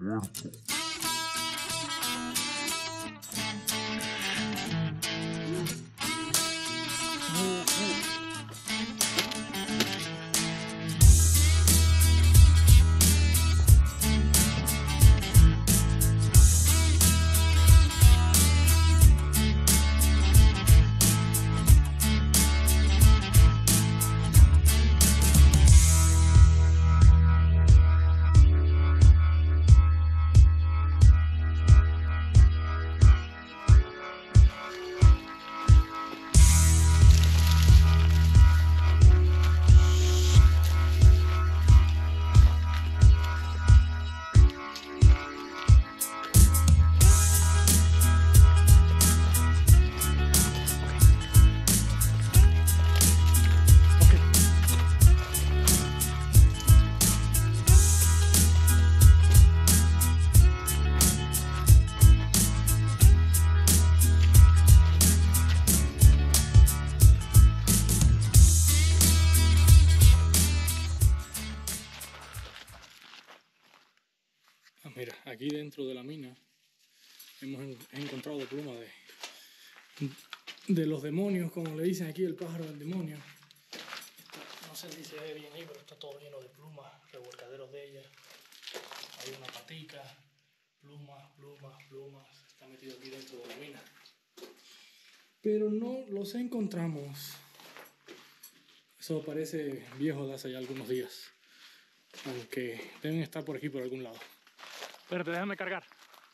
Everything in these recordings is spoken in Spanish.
Mira, aquí dentro de la mina hemos encontrado plumas de los demonios, como le dicen aquí, el pájaro del demonio. No sé si se ve bien ahí, pero está todo lleno de plumas, revolcaderos de ellas. Hay una patica, plumas. Está metido aquí dentro de la mina. Pero no los encontramos. Eso parece viejo de hace ya algunos días. Aunque deben estar por aquí, por algún lado. Espérate, déjame cargar.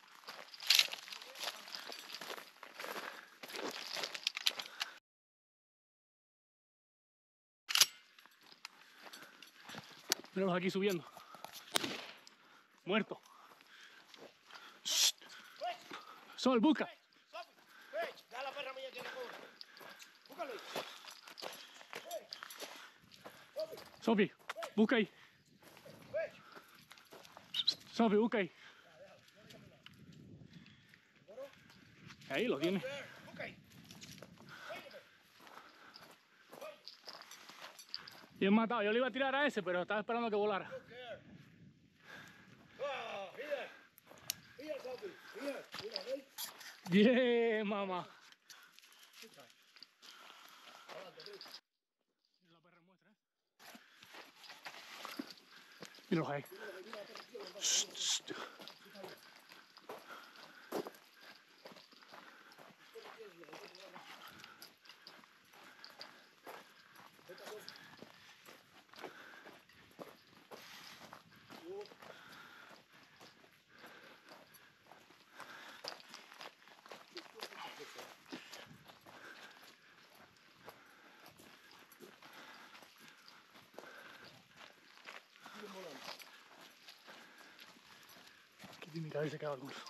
Míralos aquí subiendo. Muerto. Sol, busca. Da la perra mía que no corre. Búscalo ahí. Sofi, busca ahí. Sofi, busca ahí. Ahí lo tiene. Bien matado. Yo le iba a tirar a ese, pero estaba esperando que volara. Bien, mamá. Míralos ahí. Aquí tiene que haberse quedado alguno.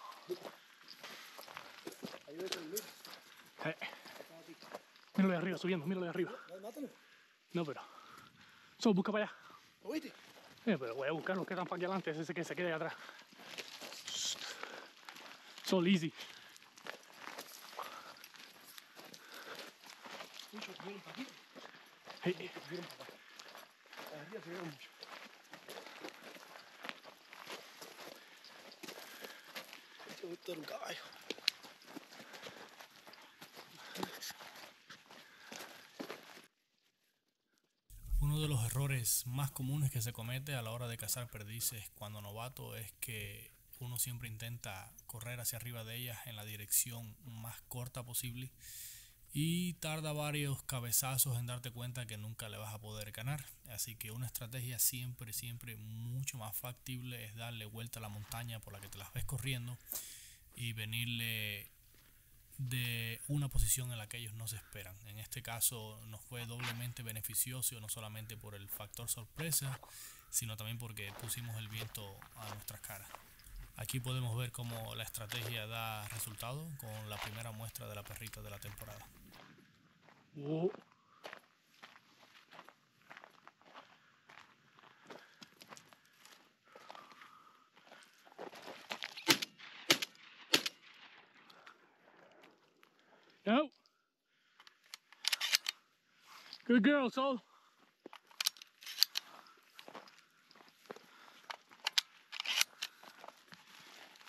Míralo de arriba, subiendo, míralo de arriba. No, pero... Sol, busca para allá. ¿Oíste? Pero voy a buscar los que están para aquí adelante, ese que se quede atrás. Sol, easy. Muchos vienen para aquí. Hey. Vienen para acá. Arriba se vieron mucho. Esto es un caballo. Uno de los errores más comunes que se comete a la hora de cazar perdices cuando novato es que uno siempre intenta correr hacia arriba de ellas en la dirección más corta posible y tarda varios cabezazos en darte cuenta que nunca le vas a poder ganar. Así que una estrategia siempre mucho más factible es darle vuelta a la montaña por la que te las ves corriendo y venirle de una posición en la que ellos no se esperan. En este caso nos fue doblemente beneficioso, no solamente por el factor sorpresa, sino también porque pusimos el viento a nuestras caras. Aquí podemos ver cómo la estrategia da resultado con la primera muestra de la perrita de la temporada. No. Good girl, Sol.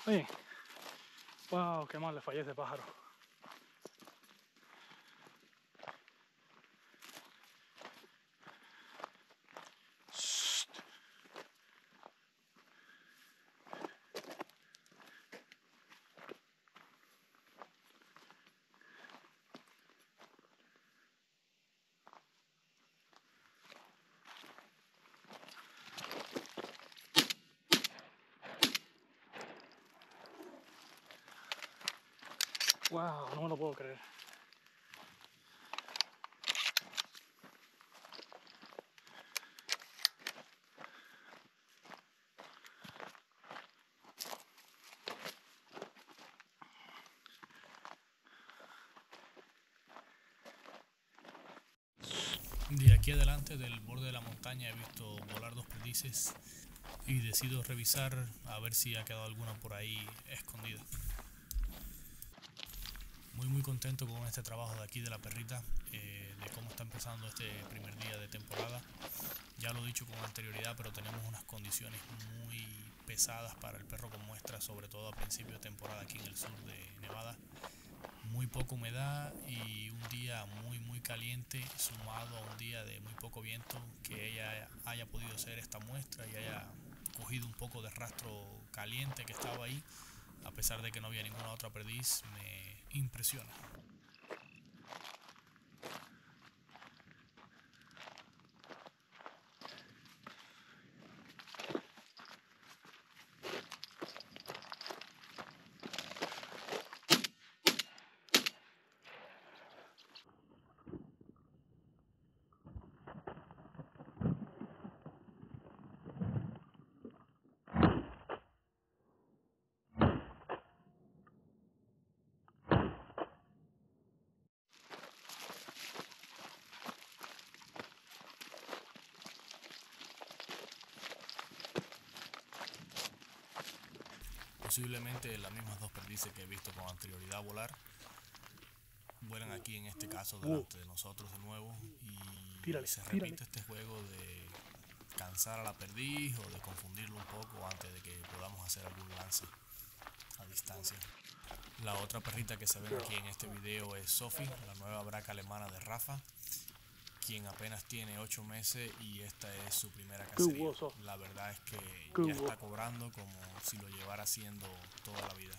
Oye, wow, qué mal le fallé a ese pájaro. Wow, no me lo puedo creer. De aquí adelante, del borde de la montaña, he visto volar dos perdices y decido revisar a ver si ha quedado alguna por ahí escondida. Muy contento con este trabajo de aquí de la perrita, de cómo está empezando este primer día de temporada. Ya lo he dicho con anterioridad, pero tenemos unas condiciones muy pesadas para el perro con muestra, sobre todo a principio de temporada aquí en el sur de Nevada. Muy poca humedad y un día muy caliente, sumado a un día de muy poco viento, que ella haya podido hacer esta muestra y haya cogido un poco de rastro caliente que estaba ahí, a pesar de que no había ninguna otra perdiz, me impresiona. Posiblemente las mismas dos perdices que he visto con anterioridad volar vuelan aquí en este caso delante de nosotros de nuevo, y se repite este juego de cansar a la perdiz o de confundirlo un poco antes de que podamos hacer algún lance a distancia. La otra perrita que se ve aquí en este video es Sophie, la nueva braca alemana de Rafa, quien apenas tiene 8 meses y esta es su primera cacería. La verdad es que ya está cobrando como si lo llevara haciendo toda la vida.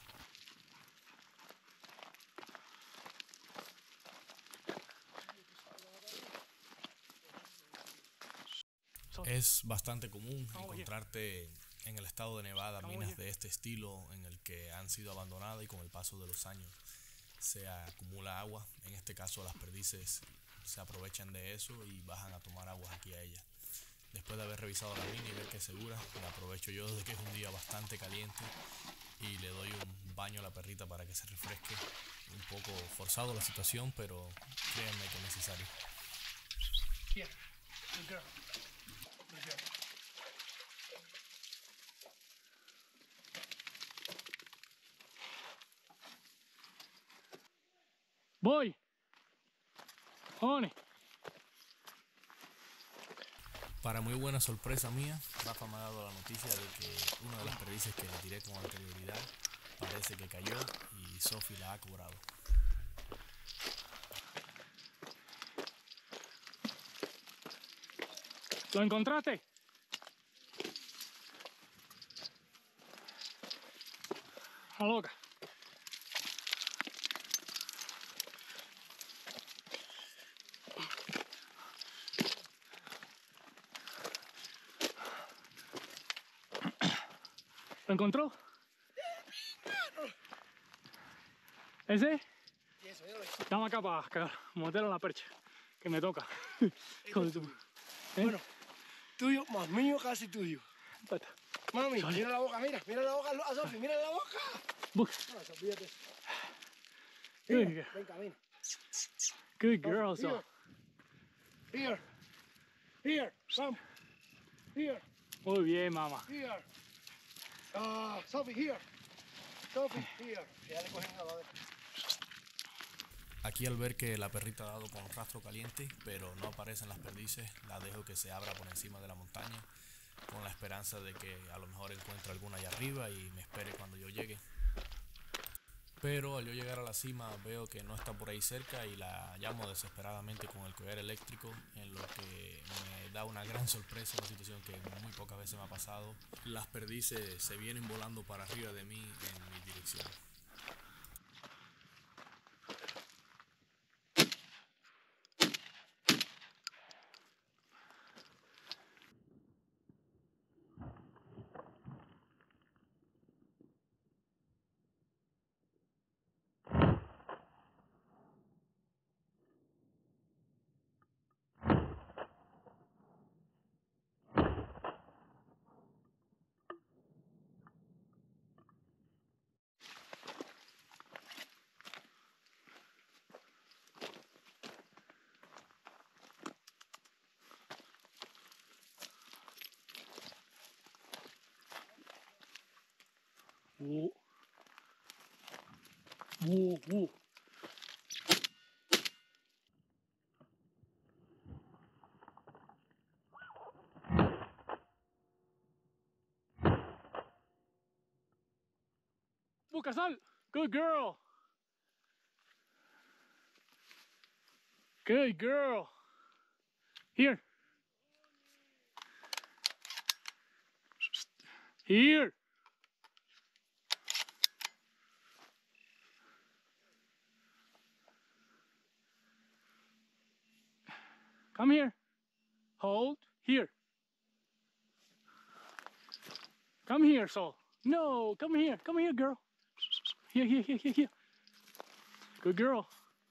Es bastante común encontrarte en el estado de Nevada minas de este estilo en el que han sido abandonadas y con el paso de los años se acumula agua. En este caso las perdices se aprovechan de eso y bajan a tomar aguas aquí a ella. Después de haber revisado la mina y ver que es segura, la aprovecho yo desde que es un día bastante caliente y le doy un baño a la perrita para que se refresque. Un poco forzado la situación, pero créanme que es necesario. Yeah, good girl. Good girl. Voy. Honey. Para muy buena sorpresa mía, Rafa me ha dado la noticia de que una de las perdices que le tiré con anterioridad parece que cayó y Sophie la ha cobrado. ¿Lo encontraste? La loca. ¿Lo encontró? ¿Ese? Y eso, yo lo Dame acá para meterlo en la percha, que me toca. Hijo de tu... Bueno, tuyo más mío, casi tuyo. Espérate. Mami, Sale. mira la boca, mira la boca a Sophie, mira la boca. Look. No, olvídate. Good Ven, girl. ven, camina. Good girl, Here. so. Here. Here, come. Here, Muy bien, mamá. here. Sophie, here. Sophie, here. Ya le cogen a la vez. Aquí al ver que la perrita ha dado con rastro caliente, pero no aparecen las perdices, la dejo que se abra por encima de la montaña con la esperanza de que a lo mejor encuentre alguna allá arriba y me espere cuando yo llegue. Pero al yo llegar a la cima veo que no está por ahí cerca y la llamo desesperadamente con el collar eléctrico, en lo que me da una gran sorpresa, una situación que muy pocas veces me ha pasado. Las perdices se vienen volando para arriba de mí en mi dirección. Whoa. Whoa, whoa. Bucasal, good girl. Good girl. Here. Here. Come here. Hold. Here. Come here, Sol. No, come here. Come here, girl. Here, here, here, here, here. Good girl.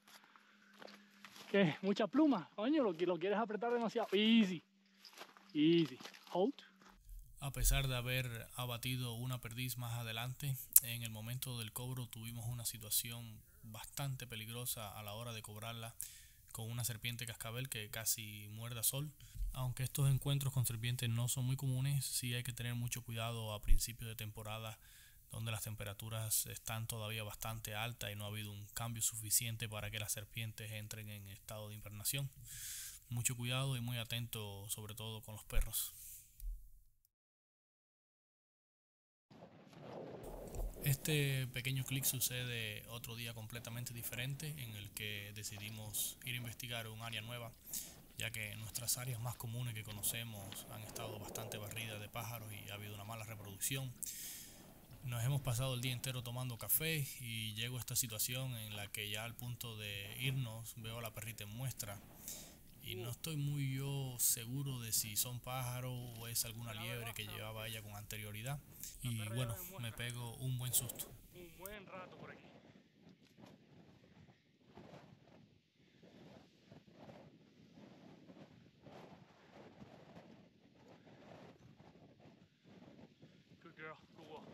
¿Qué? Mucha pluma. Coño, lo quieres apretar demasiado. Easy. Easy. Hold. A pesar de haber abatido una perdiz más adelante, en el momento del cobro tuvimos una situación bastante peligrosa a la hora de cobrarla con una serpiente cascabel que casi muerde a Sol. Aunque estos encuentros con serpientes no son muy comunes, sí hay que tener mucho cuidado a principios de temporada donde las temperaturas están todavía bastante altas y no ha habido un cambio suficiente para que las serpientes entren en estado de hibernación. Mucho cuidado y muy atento, sobre todo con los perros. Este pequeño clic sucede otro día completamente diferente, en el que decidimos ir a investigar un área nueva, ya que nuestras áreas más comunes que conocemos han estado bastante barridas de pájaros y ha habido una mala reproducción. Nos hemos pasado el día entero tomando café y llego a esta situación en la que ya al punto de irnos veo a la perrita en muestra y no estoy muy seguro de si son pájaros o es alguna liebre que llevaba ella con anterioridad, y bueno, me pego un buen susto. Un buen rato por aquí. Good girl, good walk.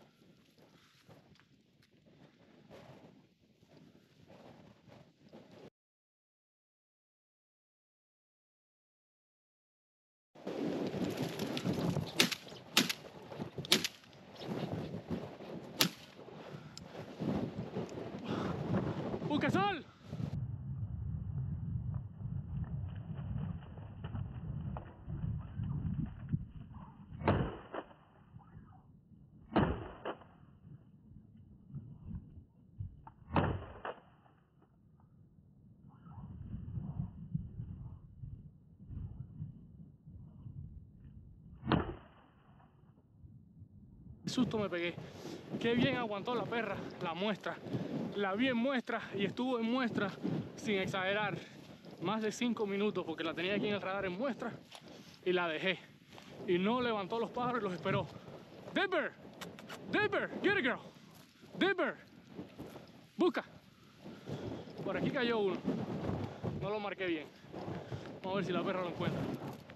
¡Bucasal! Susto me pegué. Qué bien aguantó la perra la muestra. La vi en muestra y estuvo en muestra, sin exagerar, más de 5 minutos, porque la tenía aquí en el radar en muestra y la dejé. Y no levantó los pájaros y los esperó. Dipper, Dipper, get it, girl. Dipper, busca. Por aquí cayó uno. No lo marqué bien. Vamos a ver si la perra lo encuentra.